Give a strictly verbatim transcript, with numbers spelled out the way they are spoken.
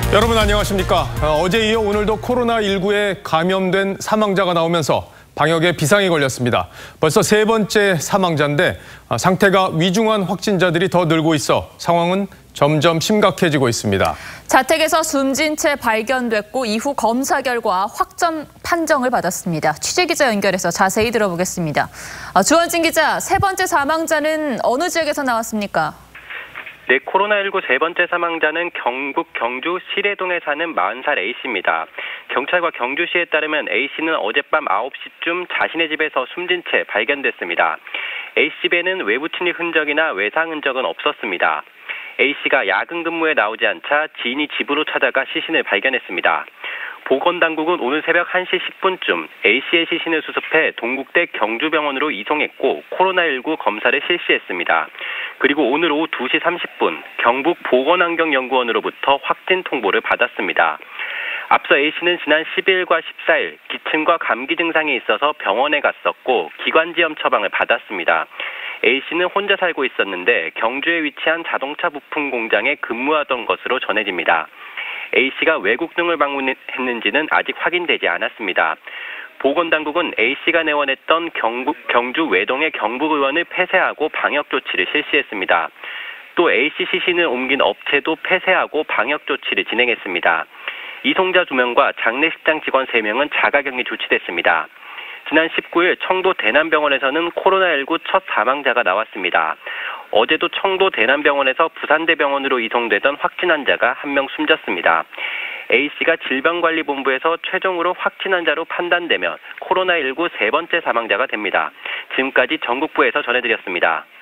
여러분 안녕하십니까. 어제 이어 오늘도 코로나십구에 감염된 사망자가 나오면서 방역에 비상이 걸렸습니다. 벌써 세 번째 사망자인데 상태가 위중한 확진자들이 더 늘고 있어 상황은 점점 심각해지고 있습니다. 자택에서 숨진 채 발견됐고 이후 검사 결과 확정 판정을 받았습니다. 취재기자 연결해서 자세히 들어보겠습니다. 주원진 기자, 세 번째 사망자는 어느 지역에서 나왔습니까? 네, 코로나십구 세 번째 사망자는 경북 경주 시래동에 사는 마흔 살 A씨입니다. 경찰과 경주시에 따르면 A씨는 어젯밤 아홉 시쯤 자신의 집에서 숨진 채 발견됐습니다. A씨 집에는 외부 침입 흔적이나 외상 흔적은 없었습니다. A씨가 야근 근무에 나오지 않자 지인이 집으로 찾아가 시신을 발견했습니다. 보건당국은 오늘 새벽 한 시 십 분쯤 A씨의 시신을 수습해 동국대 경주병원으로 이송했고 코로나십구 검사를 실시했습니다. 그리고 오늘 오후 두 시 삼십 분 경북보건환경연구원으로부터 확진 통보를 받았습니다. 앞서 A씨는 지난 십일과 십사일 기침과 감기 증상이 있어서 병원에 갔었고 기관지염 처방을 받았습니다. A씨는 혼자 살고 있었는데 경주에 위치한 자동차 부품 공장에 근무하던 것으로 전해집니다. A씨가 외국 등을 방문했는지는 아직 확인되지 않았습니다. 보건당국은 A씨가 내원했던 경북, 경주 외동의 경북의원을 폐쇄하고 방역조치를 실시했습니다. 또 A씨 시신을 옮긴 업체도 폐쇄하고 방역조치를 진행했습니다. 이송자 두 명과 장례식장 직원 세 명은 자가격리 조치됐습니다. 지난 십구일 청도 대남병원에서는 코로나십구 첫 사망자가 나왔습니다. 어제도 청도 대남병원에서 부산대병원으로 이송되던 확진 환자가 한 명 숨졌습니다. A씨가 질병관리본부에서 최종으로 확진 환자로 판단되면 코로나십구 세 번째 사망자가 됩니다. 지금까지 전국부에서 전해드렸습니다.